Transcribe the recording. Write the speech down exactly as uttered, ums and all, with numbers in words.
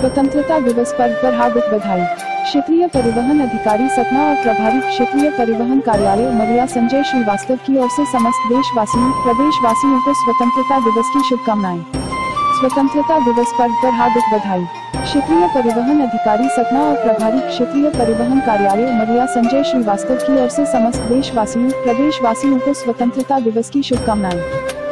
स्वतंत्रता दिवस पर्व पर हार्दिक बधाई। क्षेत्रीय परिवहन अधिकारी सतना और प्रभारी क्षेत्रीय परिवहन कार्यालय उमरिया संजय श्रीवास्तव की ओर से समस्त देशवासियों प्रदेशवासियों को स्वतंत्रता दिवस की शुभकामनाएं। स्वतंत्रता दिवस पर्व पर हार्दिक बधाई। क्षेत्रीय परिवहन अधिकारी सतना और प्रभारी क्षेत्रीय परिवहन कार्यालय उमरिया संजय श्रीवास्तव की ओर से समस्त देशवासियों प्रदेशवासियों को स्वतंत्रता दिवस की शुभकामनाएं।